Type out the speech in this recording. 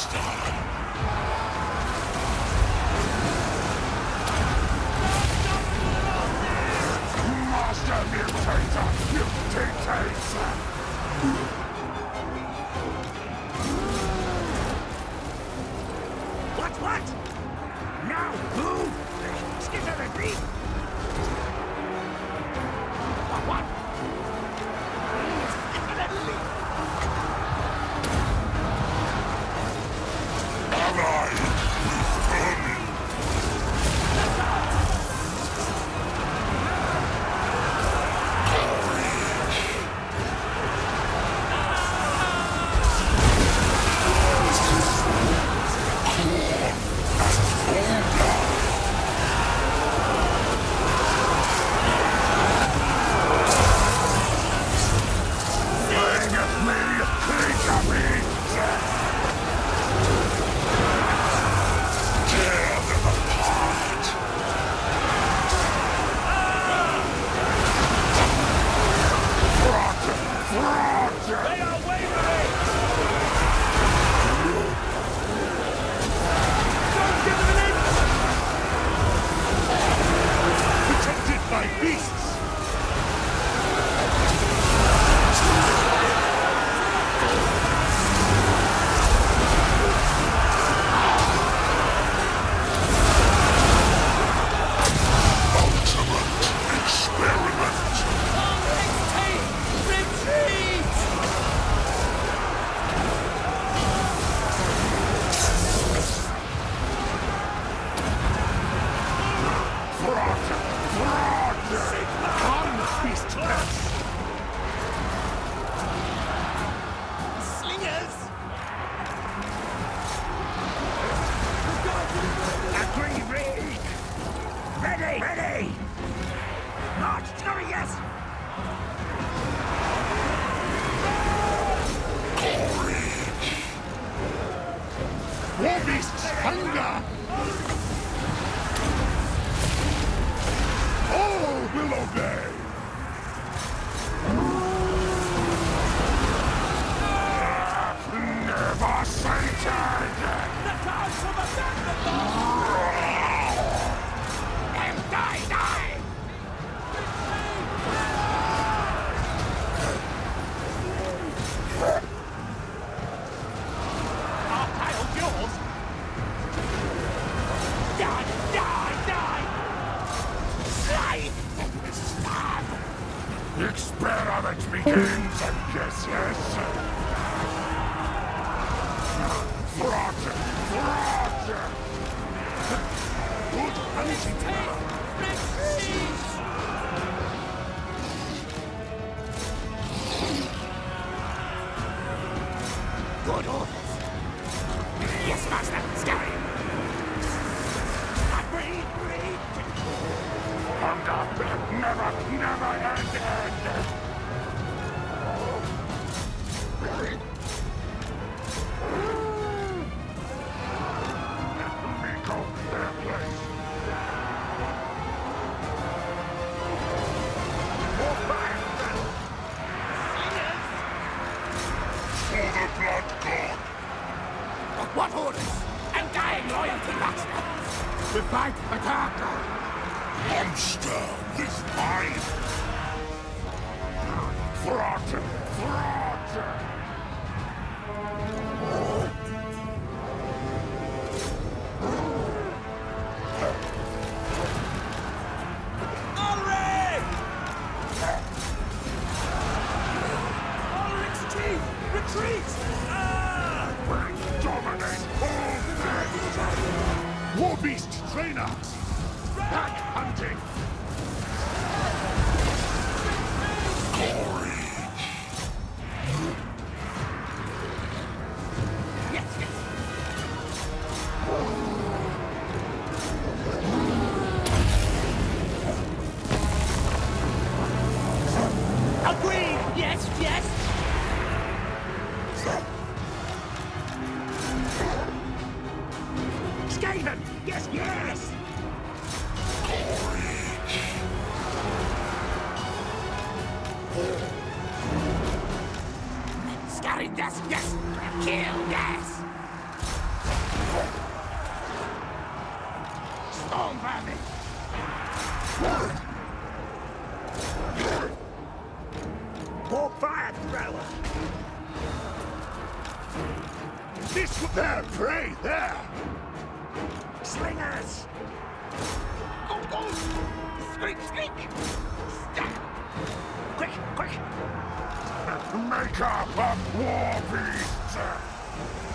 Master Mutator! Mutates! What? Now who? Skizzer me? What? Allied with vermin! Ready! March! Scurry, yes! Courage! War beasts, hunger! All will obey! Never sated! The gods of a and die! Our tile's yours! Die! Slide! Stab! Experiment begins, and yes! Roger! Good hunting! Good orders. Yes, Master. Scurry. Breathe. Hunger never end. Miko, their place. For the blood god. What orders? Undying loyalty, Master. To fight attack. Monster with mine. Fraud. Retreat! We dominate all things! War beast trainer! Back hunting! Courage! Yes. Agreed! Yes! Skaven! Yes! Scurry, yes! Kill, yes! Fair prey there! Slingers! Oh, oh! Squeak, squeak! Stab! Quick, quick! Make up a war beast!